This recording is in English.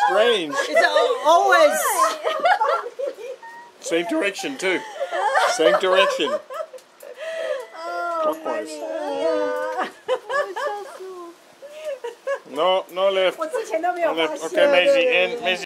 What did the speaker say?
strange. It's always Same direction too. Same direction. Clockwise. No, no left. 我之前都没有 No 发 left. 现。 Okay, Maisie, in. Maisie.